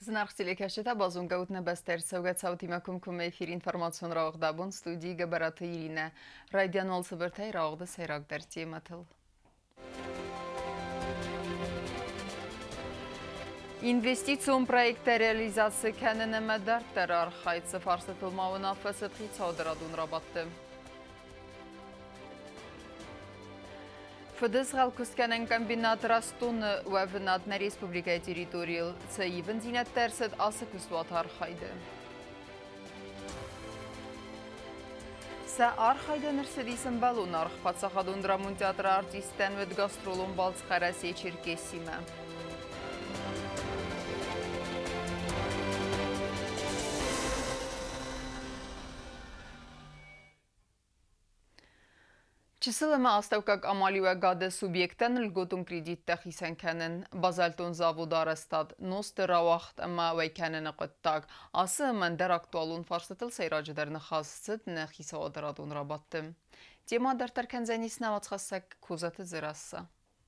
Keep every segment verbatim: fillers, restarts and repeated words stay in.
Знархтили кашета базун гаутна бастер саугат саути макум кум эфир информацион раугдабун студии габараты Ирина. Радиан олсыбыртай раугды сайрагдар тематыл. Инвестицион проекта реализации кәніне мәдәрттер архайцы фарсытылмауына фасытхи цаудырадун рабатты. Фыдыз ғалкусканын комбинат растуны уәвінадна республика территориал цаивын зинеттәрсід асы күсуат архайды. Сә архайды нірсідесін балун арх патсақадун драмун театры артистен вәд гастролун балцқарасе черкесиме. Чисылыма астаукак амалиуэ гаде субъектен льготун кредитта хисен кәнін базальтон завода арастад носты рауақт ама вай кәніні қыттаг. Асы мәндер актуалун фарсытыл сайрачыдарны хасыт нә хиса одырадун рабатты. Тема дартар кәнзәнесіне ватсқасак кузаты зырасы.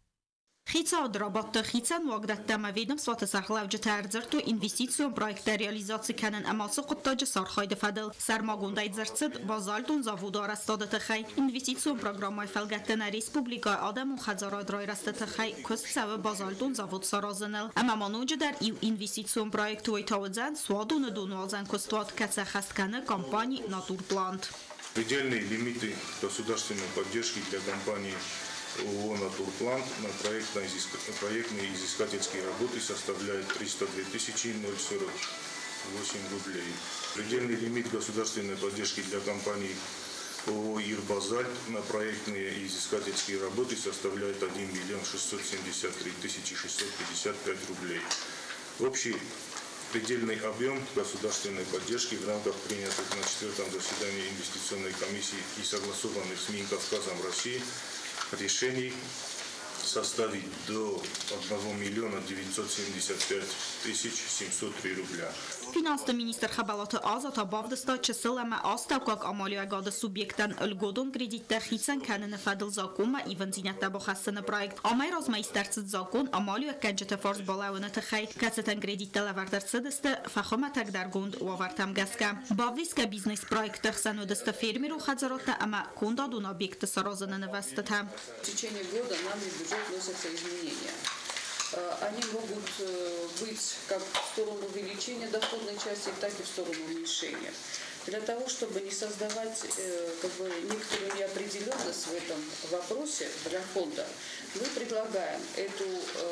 Хица одработта хицан вагдаттама ведомството сахлавжы тәрзірту инвестицион проекта реализации кәнін амасы құттажы сархайды фадыл. Сармагундай зірцid базальтун заводу арастады тахай. Инвестицион программай фалгаттана республика адамун хазарад рай расты тахай. Көст сәві базальтун завод саразыныл. Ама мануджы дар ив инвестицион проекту айтауыдзан суадуны дунуалзан көстуат кәтсә хастканы компании Натурплант. Предельные лимиты государственной поддержки для компании ООО «Натурплант» на проектные изыскательские работы составляет триста две тысячи сорок восемь рублей. Предельный лимит государственной поддержки для компании ООО «Ирбазальт» на проектные изыскательские работы составляет один миллион шестьсот семьдесят три тысячи шестьсот пятьдесят пять рублей. Общий предельный объем государственной поддержки в рамках принятых на четвертом заседании инвестиционной комиссии и согласованных с Минкавказом России решений составить до одного миллиона девятьсот семьдесят пять тысяч семьсот три рубля. Финансовый министр Хабалаты Азат Абавдыста часылама аставкак амалия гады субъектан льгодон кредитта хитсан кәніні фадыл закума и ванзинятта бухассаны проект. Амай размайстарцыд закон амалия кәнчеті фарс балауыны тыхай. Кәцетен кредитта лавардарцыдысты фахома тагдаргунд уавартам газка. Баввиска бизнес проект тахсан удысты фермеру хадзаротта ама кундадун объекты саразаны навастыта. В течение года нами в бюджет вносятся изменения. Они могут быть как в сторону увеличения доходной части, так и в сторону уменьшения. Для того, чтобы не создавать как бы, некоторую неопределенность в этом вопросе для фонда, мы предлагаем эту,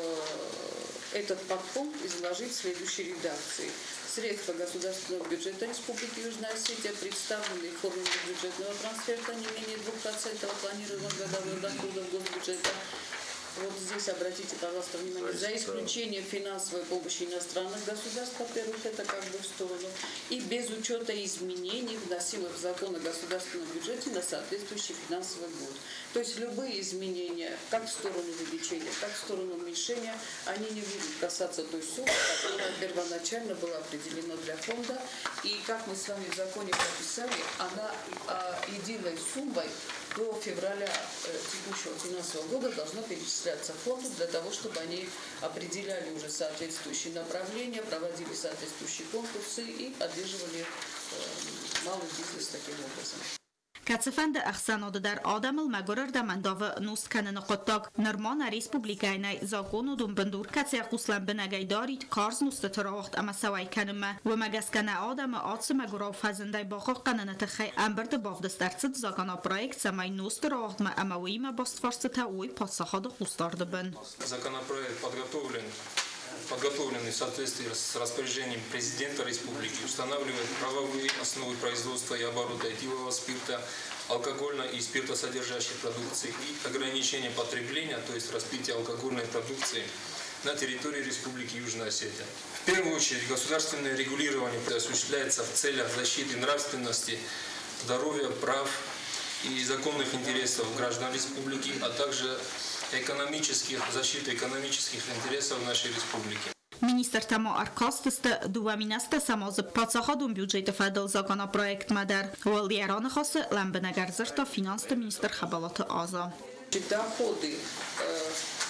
этот подпункт изложить в следующей редакции. Средства государственного бюджета Республики Южная Осетия представлены в форме бюджетного трансферта не менее двух процентов планируемых годовых доходов госбюджета. Вот здесь обратите, пожалуйста, внимание, за исключением финансовой помощи иностранных государств, во-первых, это как бы в сторону, и без учета изменений, вносимых в закон о государственном бюджете на соответствующий финансовый год. То есть любые изменения, как в сторону увеличения, так в сторону уменьшения, они не будут касаться той суммы, которая первоначально была определена для фонда, и как мы с вами в законе прописали, она а, единой суммой до февраля э, текущего финансового года должно перечисляться фонду для того, чтобы они определяли уже соответствующие направления, проводили соответствующие конкурсы и поддерживали э, малый бизнес таким образом. Кацефенде ахсаноды дар адамыл магорыр дамандавы нуст кәніні қоттак. Нырмана республикайнай закону думбындур кәция құслан бінагай дарит карз нусты тұравақт ама савай кәніме. Вымагас кәні адамы атсы магорау фазындай бақық кәніні тұхай әмбірді бавдыстарцыд загана проект самай нусты равақт ма ама уйма бастфарсы та уй патсахады құстарды бін. Законопроект подготовлен. подготовленный в соответствии с распоряжением президента республики, устанавливает правовые основы производства и оборота этилового спирта, алкогольной и спиртосодержащей продукции и ограничения потребления, то есть распития алкогольной продукции на территории Республики Южная Осетия. В первую очередь государственное регулирование осуществляется в целях защиты нравственности, здоровья, прав и законных интересов граждан республики, а также экономических, защиты экономических интересов нашей республики. Министр тамо аркастысты дуаминаста самозы пацахадун бюджеты фадыл закона проект мадар. Уэльяраны хасы ламбенагарзырта финансты министр Хабалаты Аза. Доходы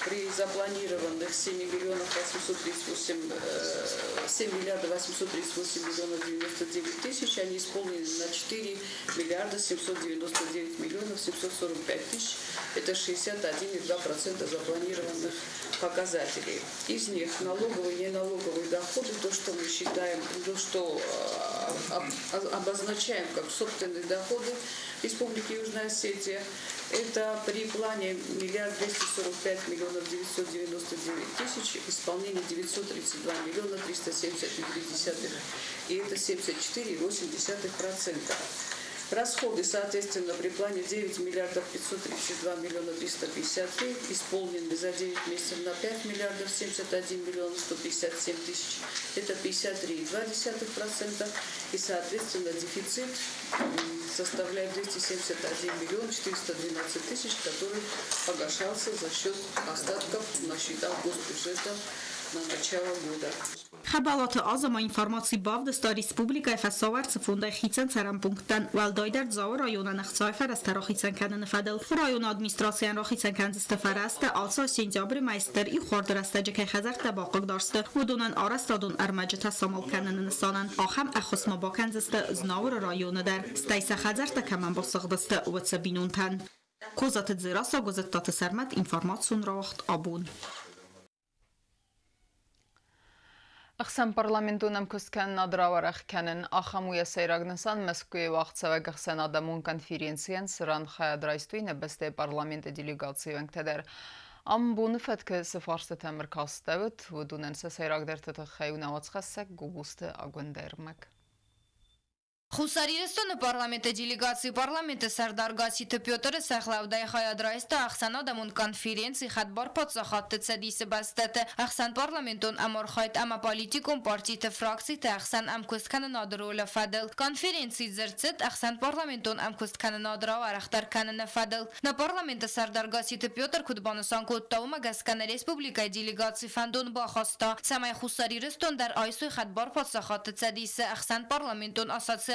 при запланированных семь миллионов восемьсот тридцать восемь, семь миллиардов восемьсот тридцать восемь миллионов девяносто девять тысяч, они исполнены на четыре миллиарда семьсот девяносто девять миллионов семьсот сорок пять тысяч. Это шестьдесят один и два процента запланированных показателей. Из них налоговые и неналоговые доходы, то, что мы считаем, то, что обозначаем как собственные доходы Республики Южная Осетия, это при плане миллиард двести сорок пять миллионов девятьсот девяносто девять тысяч, исполнение девятьсот тридцать два миллиона триста семьдесят три десятых, и это семьдесят четыре и восемь десятых процента. Расходы, соответственно, при плане девять миллиардов пятьсот тридцать два миллиона триста пятьдесят три, исполнены за девять месяцев на пять миллиардов семьдесят один миллион сто пятьдесят семь тысяч, это пятьдесят три и два десятых процента, и, соответственно, дефицит составляет двести семьдесят один миллион четыреста двенадцать тысяч, который погашался за счет остатков на счетах госбюджета на начало года. Խաբալոթը ազոմա ինֆորմացի բավ դստա Ռեսպուբլիկա ֆասովար ծֆունդայ խիցեն ցարանպունկտան վալդոյդար ծավը ռայոնան խծայֆար աստարոխիցեն կանն ֆադել ռայոն ադմինիստրացիան ռոխիցեն կանց ստֆարաստը ալսա սենտյաբրի մայստեր ի խորդրաստաջը քայ խազար տաբակող դարստը ուդունան արաստադուն արմաջտա սամալ կանն նսանան ախամ ախոսմա բականցստը զնավր ռայոնը դար ստայսա խազար տակաման բոսղդստը ուծաբինունթան կոզատը ձերասա գոզատտը սարմատ ինֆորմացիոն ռախտ աբուն Ախսան պարլամենտունամ կուսկան նադրավարախ կանեն ախամույա սայրագնասան Մոսկվայի վաղցավը գխսան ադամուն կոնֆերենցիան սրան խայադրայստույն էբստե պարլամենտը դիլիգացիվենք տեդեր ամբունը ֆետքը սվարստը թեմր կաստավըտ վդունեն սը սայրագդերտը խայուն ավացխասակ գուբուստը ագունդերմակ Խուսարիրստոնը պարլամենտը դիլիգացի պարլամենտը սարդարգասիթը Պյոտրը սախլավդայ խայադրայստը ախսան ադամուն կոնֆերենցի խատբար պացախատը ծադիսը բաստետը ախսան պարլամենտոն ամոր խայտ ամա պալիտիկոն պարտիթը ֆրակցիթը ախսան ամքուստքանը նադրոլը ֆադել կոնֆերենցի զրծետ ախսան պարլամենտոն ամքուստքանը նադրավ արախտարքանը նֆադել նա պարլամենտը սարդարգասիթը Պյոտր քուդբանուսան կոտտաումը գասկանը ռեսպուբլիկայ դիլիգացի ֆանդոն բախաստա սամայ խուսարիրստոն դար այսոյ խատբար պացախատը ծադիսը ախսան պարլամենտոն ասացի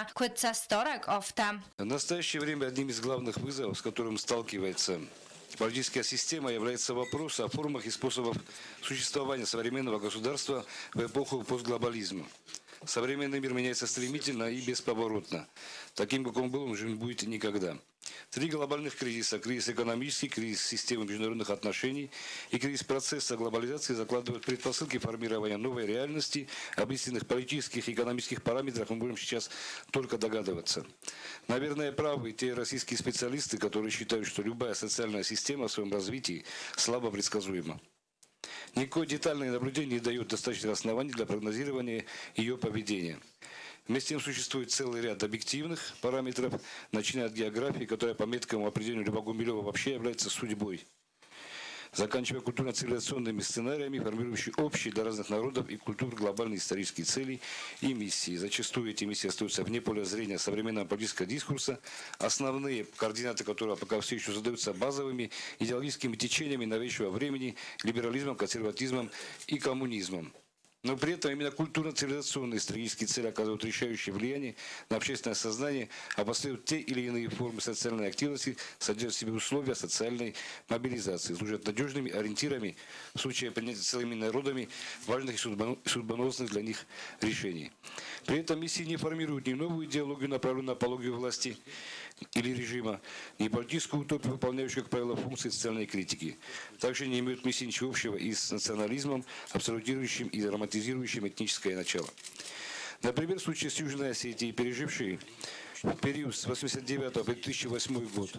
В настоящее время одним из главных вызовов, с которым сталкивается политическая система, является вопрос о формах и способах существования современного государства в эпоху постглобализма. Современный мир меняется стремительно и бесповоротно. Таким, как он был, он уже не будет никогда. Три глобальных кризиса – кризис экономический, кризис системы международных отношений и кризис процесса глобализации закладывают предпосылки формирования новой реальности. Об истинных политических и экономических параметрах мы будем сейчас только догадываться. Наверное, правы те российские специалисты, которые считают, что любая социальная система в своем развитии слабо предсказуема. Никакое детальное наблюдение не дает достаточных оснований для прогнозирования ее поведения. Вместе с тем существует целый ряд объективных параметров, начиная от географии, которая по меткому определению Льва-Гумилева вообще является судьбой, заканчивая культурно-цивилизационными сценариями, формирующими общие для разных народов и культур глобальные исторические цели и миссии. Зачастую эти миссии остаются вне поля зрения современного политического дискурса, основные координаты которого пока все еще задаются базовыми идеологическими течениями новейшего времени, либерализмом, консерватизмом и коммунизмом. Но при этом именно культурно-цивилизационные стратегические цели оказывают решающее влияние на общественное сознание, обостряют те или иные формы социальной активности, содержат в себе условия социальной мобилизации, служат надежными ориентирами в случае принятия целыми народами важных и судьбоносных для них решений. При этом миссии не формируют ни новую идеологию, направленную на апологию власти или режима, ни политическую утопию, выполняющую, как правило, функции социальной критики. Также не имеют миссии ничего общего и с национализмом, абсолютирующим и романтизирующим этническое начало. Например, в случае с Южной Осетией, пережившей в период с восемьдесят девятого по две тысячи восьмой год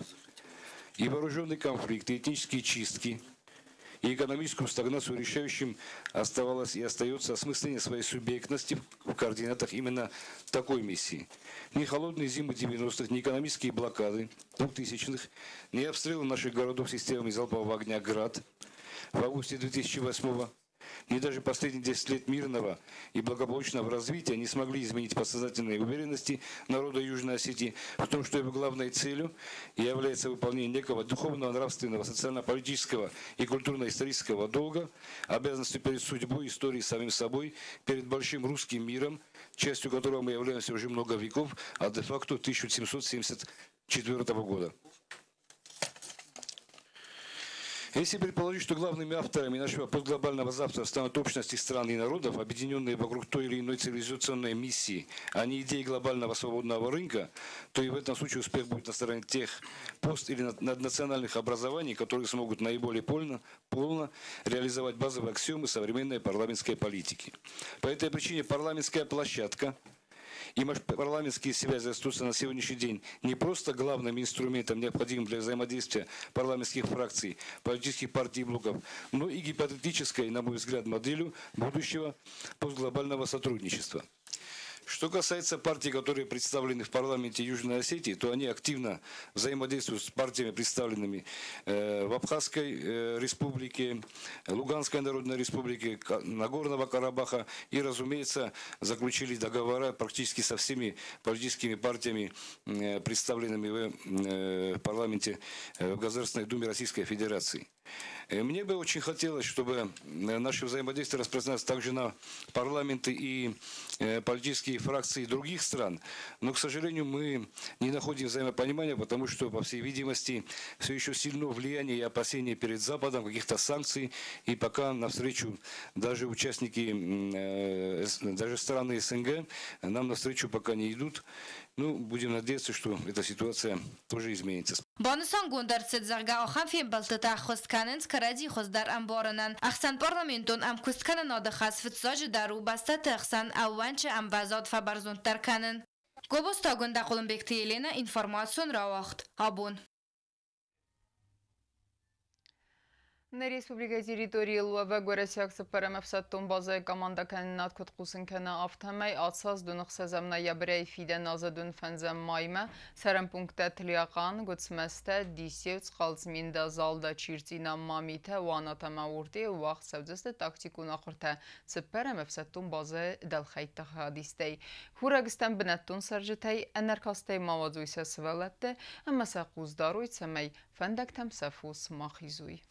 и вооруженный конфликт, и этнические чистки, и экономическую стагнацию решающим оставалось и остается осмысление своей субъектности в координатах именно такой миссии. Ни холодные зимы девяностых, ни экономические блокады двухтысячных, ни обстрелы наших городов системами залпового огня «Град» в августе две тысячи восьмого, ни даже последние десять лет мирного и благополучного развития не смогли изменить подсознательные уверенности народа Южной Осетии в том, что его главной целью является выполнение некого духовного, нравственного, социально-политического и культурно-исторического долга, обязанностью перед судьбой, историей, самим собой, перед большим русским миром, частью которого мы являемся уже много веков, а де-факто тысяча семьсот семьдесят четвёртого года. Если предположить, что главными авторами нашего постглобального завтра станут общности стран и народов, объединенные вокруг той или иной цивилизационной миссии, а не идеи глобального свободного рынка, то и в этом случае успех будет на стороне тех пост- или наднациональных образований, которые смогут наиболее полно, полно реализовать базовые аксиомы современной парламентской политики. По этой причине парламентская площадка и парламентские связи остаются на сегодняшний день не просто главным инструментом, необходимым для взаимодействия парламентских фракций, политических партий и блоков, но и гипотетической, на мой взгляд, моделью будущего постглобального сотрудничества. Что касается партий, которые представлены в парламенте Южной Осетии, то они активно взаимодействуют с партиями, представленными э, в Абхазской э, республике, Луганской Народной Республике, Нагорного Карабаха и, разумеется, заключили договора практически со всеми политическими партиями, э, представленными в э, парламенте э, в Государственной Думе Российской Федерации. Мне бы очень хотелось, чтобы наше взаимодействие распространялось также на парламенты и политические фракции других стран. Но, к сожалению, мы не находим взаимопонимания, потому что, по всей видимости, все еще сильно влияние и опасения перед Западом, каких-то санкций. И пока навстречу даже участники, даже страны СНГ нам навстречу пока не идут. Ну, будем надеяться, что эта ситуация тоже изменится. Бонусан гундарцет зарга охам фем балтата хостканен скаради хоздар амборанан. Ахсан парламентон ам кустканен адахас фитсаж дару бастат ахсан аванче ам базад фабарзон тарканен. Гобоста гунда Колумбекти Елена информацион равахт. Абон. На республика территории Луава горесяк сапарамафсаттон базай команда канинат куткусын кана автомай атсаз дунық сазамна ябрай фиден азадун фанзам майма сарам пункта тлиaqan гуцмаста дисевц қалзминда залда чиртина мамита ванатама урде вақт савзаста тактикун ақырта сапарамафсаттон базай далхайта хадистай. Хурагистан бинаттон саржитай анаркастай мавадуйса свалатты, амма сақуздаруй цамай фандактам сафус махизуй.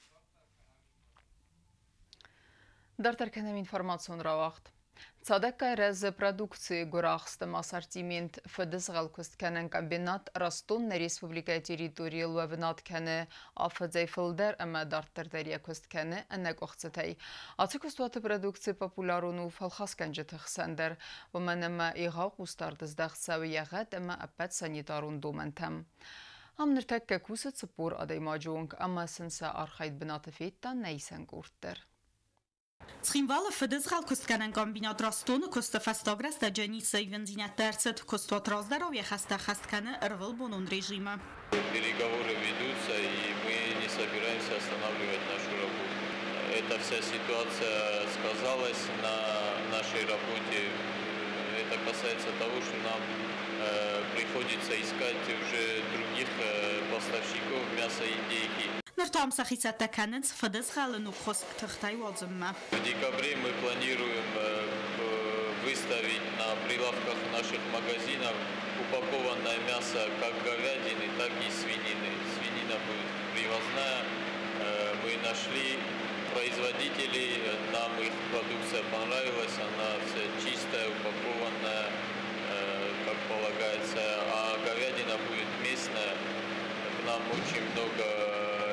Дартарканам информацион равахт. Цадакка раз продукции гурахстам ассортимент федезгал кустканен комбинат Ростон на республика территории Луавнат кане афадзай филдер ама дартардария кусткане анак охцатай. Ацикустуаты продукции популяруну фалхасканжетых сандер. Ваманама ига кустардыздахсау ягат ама апат санитарун домантам. Амныртакка кусат сапур адаймаджунг ама сенса архайд бинатафеттан нейсан гурттер. Схимвала федезгал кустканен комбинат Ростон куста фастаграс да джаница и вензинят терцет куста троздаров я хаста хасткане рвал бонун режима. Переговоры ведутся, и мы не собираемся останавливать нашу работу. Эта вся ситуация сказалась на нашей работе. Это касается того, что нам э, приходится искать уже других э, поставщиков мяса и индейки. Нартам сахисата канец федезгал нухос тахтай вазумма. В декабре мы планируем э, выставить на прилавках наших магазинов упакованное мясо как говядины, так и свинины. Свинина будет привозная. Э, мы нашли производителей, нам их продукция понравилась, она вся чистая, упакованная, э, как полагается, а говядина будет местная. К нам очень много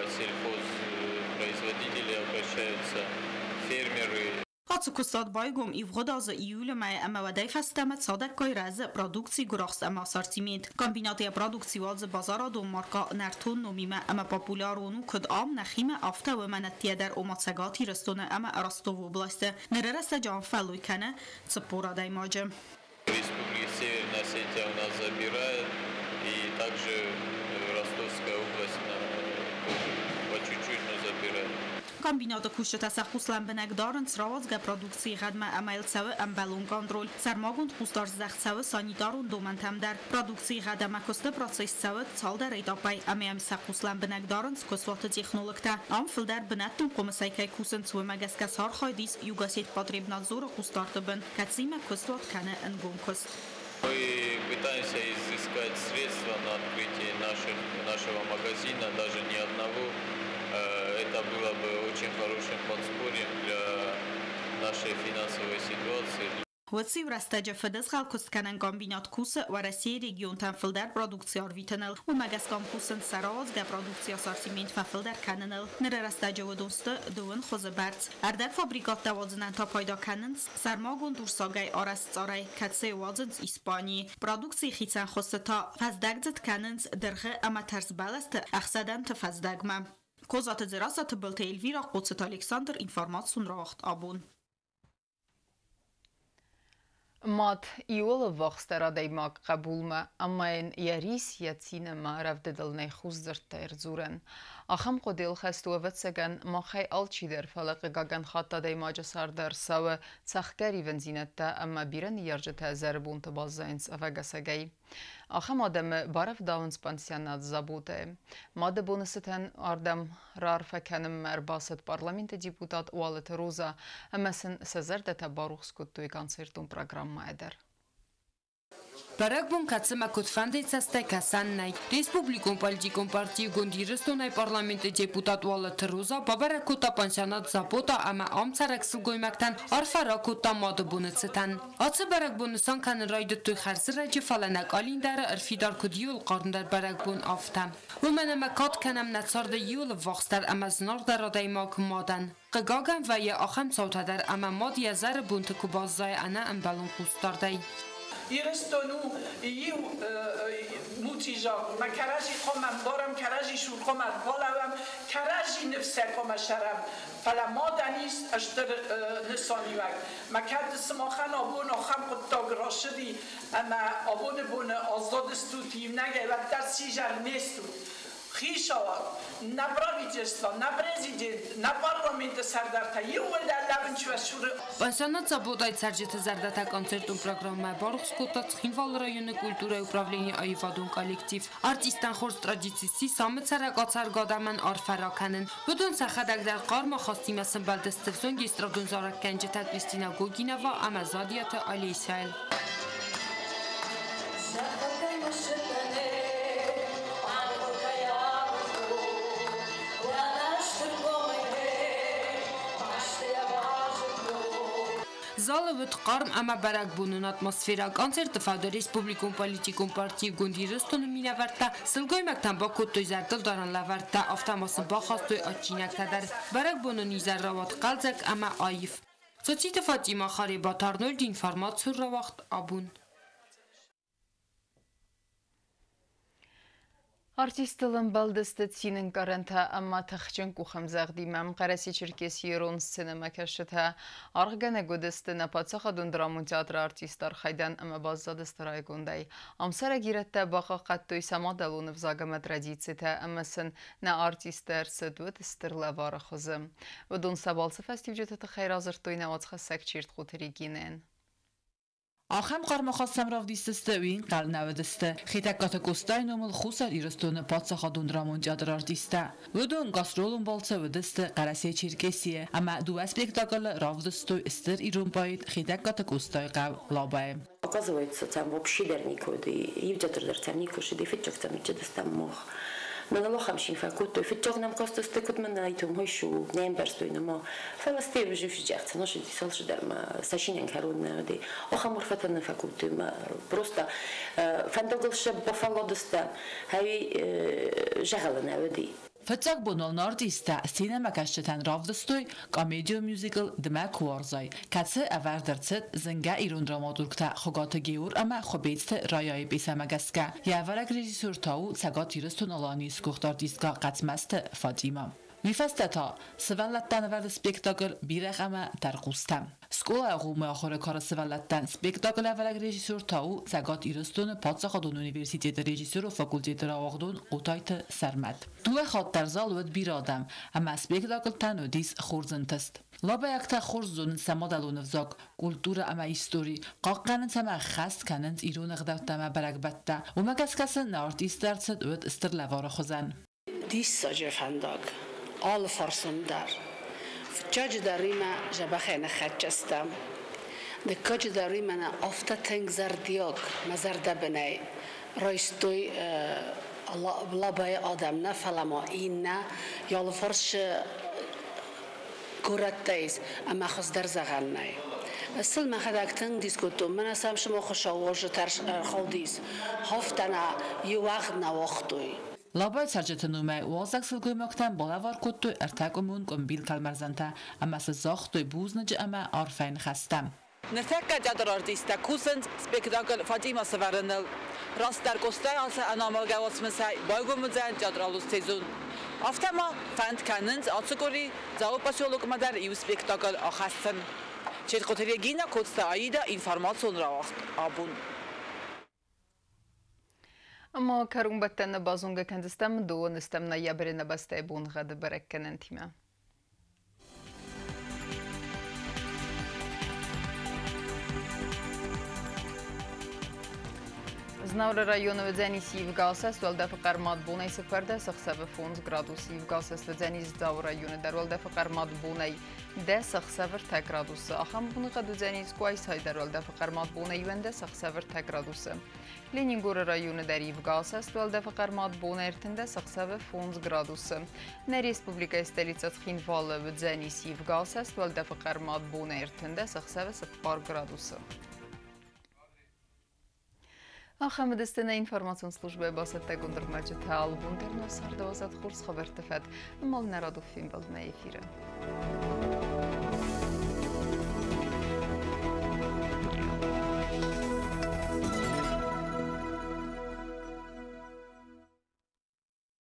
сельхозпроизводителей обращаются, фермеры. Ацукустад байгум и в года за июля мая амавадай фастамат садак койраза продукции гурахс ама ассортимент. Комбинация продукции валза базара до марка нартон номима ама популярону код ам нахима афта و منتیه در اوماتسگاتی رستونه اما ارستو области. Нерераса جان фалуй кана цепура даймаджем. Республика Северная Осетия у нас забирает, и также Ростовская область по чуть-чуть, но забирает. Комбинат кушта тасахуслан бенегдарен сравазга продукции гадма амайлцавы амбалун контроль. Сармагунд хустар захцавы санитарун домантам дар продукции гадама косты процессавы цалдар этапай амям сахуслан бенегдарен скосваты технологта. Ам филдар бенаттун комасайкай кусен цвемагаска сархайдис югасет потребнадзора хустарты бен. Кацима косват кане энгун кост. Мы пытаемся изыскать средства на открытие наших, нашего магазина, даже не одного. Это было бы очень хорошим подспорьем для нашей финансовой ситуации. Вății urastăge fădăs halcuscanen combinat cusă و Россия регион танфилдар продукция орвитанел و магасcom cusân saroz ga producția sortiment fafildar canenel nere rastăge vădostă dăvân xozăbarț ardar fabricat davazınan ta payda canens sarmagun dursagay aras tsaray katse vazıns İspanya producție xitsan xostă ta fazdagzet canens dırğı ama ters balast axsadan ta fazdagma Kozatı zerasatı bılte Elvira Qoçet Alexander informasyon rahat abun مات ایول وقت را دیماغ قبول ما اما این یاریس یتین ما رفت دل نخوز در ترزورن آخم قدیل خست و وتسگن ما خی آلچی در فلق گاگن خاطا دیماج سر در سو سخگری ونزینت تا اما بیرن یارجه تا زربون تبازینس افگسگی آخم آدم بارف داونس پانسیانات زبوده ماده بونستن آردم رار فکنم مرباست پارلمنت دیپوتات والت روزا اما سن سزرده تا باروخ سکوتوی کانسرتون پروگرام مایدر Барак бун кацема кутфандейцастай касаннай. Республикон политикон партии гондирыстонай парламенте депутат вала тыруза бабара кута пансионат запота ама амцарак сылгоймактан арфара кута моды буныцытан. Ацы барак бунысан кан райды туй харсырайчы фаланак алиндары арфидар кудиюл қарындар барак бун афтам. Уманама кат канам нацарда юл вақстар ама знардар адаймак мадан. Қыгаган вая ахам саутадар ама мад язар бунты кубаззай ана амбалун кустардай. ایرستونو ایو موتیجا ما کراجی قمم دارم کراجی شور قمم بالام کراجی نفسه قم شرم فلا ما دنیست اشتر نسانی وقت ما کرد سماخن آبون آخم قد تاگراشدی اما آبون بون آزاد استوتیم نگه و در سیجر نیستو خیش آواد نه براویجستان نه پرزیدنت نه پارلمنت سردارتا یه در لبن چو شور Пансионат заботает сарджета зардата концертун программа Барухскота Цхинвал районы культуры управления Айвадун коллектив. Артистан хорс традицияси самы царагацар гадаман арфараканын. Будун сахадагдар қарма хастимасын балдыстырсон гестрадун заракканжета Кристина Гогинова Амазадията Алейсайл. Залы вид қарм ама барак бунун атмосфера концерты фавда республикон политикон партии гондирыстон минаварта сылгоймактан ба куттой зардыл даран лаварта автомасын ба хастой атчинактадар барак бунун изар рават қалзак ама айф. Соците Фатима Хариба Тарнольд информацию равахт абун. Артистылын балдысты цинын каранта амма тахчын кухам загдимам қараси Черкесии рон сценема кашыта арғгана годысты напацаха дундрамун театры артистар хайдан амма баззадысты райгундай. Амсара гиретта баха қаттой самадалуны взагама традицията амасын на артистар сыдвыт стырла вара хызым. Вдун сабалсы фестивжетаты хайразыртойна вацха сәкчирт хутеригинен. آخم قرمخواستم رفت دیسته وین قل نودسته خیتک کات کوستای نمول خوسر ایرستون پاتس خادون درامون جادر آرتیسته ودون گاسترولون بالسه ودسته قرسی چرکسیه اما دو اسپکتاکل رفت استر ایرون باید خیتک کات کوستای قل لابایم. Оказывается, там вообще верникоды и в театр дарцамнику шиди фитчок там че достам мох. На налохам шин факуту фитчок нам коста стекут мен айтум хойшу немберстой немо. Фаластев жив жахт, но шиди солш дарма сашинен карун ди. Охамур фатан факуту просто фантоглше бафалодста. Хай жагална вди. فتاق بونال ارتیستا سینما کشتن رافدستوی کامیدیو موزیکل دم کوارزای کاتس اول درست زنگا ایران دراماتورکتا خگات گیور اما خبیت رایای بیسمگسکا یا ورق رژیسور تاو سگات ایرستون آلانی سکوخت ارتیستا قطمست فاطیما میفسته سوالتن ورد سپیکتاکل بیرخ اما ترقوستم سکولا اقوم آخر کار سوالتن سپیکتاکل ورق رژیسور تاو سگات ایرستون پادسخادون اونیورسیتیت رژیسور و فاکولتیت راوغدون قطایت سرمد دو خاط در زال ود بیرادم اما سپیکتاکل تنو دیس خورزنتست لابا یکتا خورزون سمادلون فزاک کلتور اما ایستوری قاقنن سما خست کنند ایرون اقدام برگ بته و مگس کسن ارتیست درصد ود استر لوار خوزن دیس ساجفنداگ آل فرسون در جاج داریما جبخه نخچستم دکاج داریما نا افتا تنگ زردیاک مزرده بنای رایستوی الله لابای آدم نفلما این نه یال فرش گورتیز اما خود در زغن نای Сыл махадактың дискуту. Мен асам шымо хошавожы тарш халдис. Хафтана юагна вахтой. Лабай саржетануме уазак сылгоймактан балавар котту артакумун комбил калмарзанта ама сазахтой бузнаж ама арфайн хастам. Нертекка жадыр артиста кусен спектакль Фатима Саварыныл. Растар костар алса анамалгавасмысай байгумузан жадралус сезон. Автама фанд канынц ацукори зау поселокмадар ив спектакль ахасын. Черкотерегина котста аида информацион равахт абун. Ama karun battana bazunga kendistem doğun istem na yabrine bastay bun gadı berekkenen time. Znavra rayonu vedzeni sivgasas valda faqar madbunay sıfırda sıxsabı fons gradus sivgasas vedzeni zav rayonu dar valda faqar madbunay de sıxsabır tek gradusu. Axam bunu qad vedzeni squay saydar valda faqar madbunay vende sıxsabır tek gradusu. Leningora rayonu dar ivgasas valda faqar madbunay ertinde sıxsabı fons gradusu. Na Respublika stolitsa Txinvala vedzeni sivgasas valda faqar madbunay ertinde sıxsabı sıfır gradusu. آخر دستنا اینفورماسیون служби باسط گندر مجد هال بوندر نصر دوازد خورس خبر تفاد مال نرادو فیلم بالد ما افیره.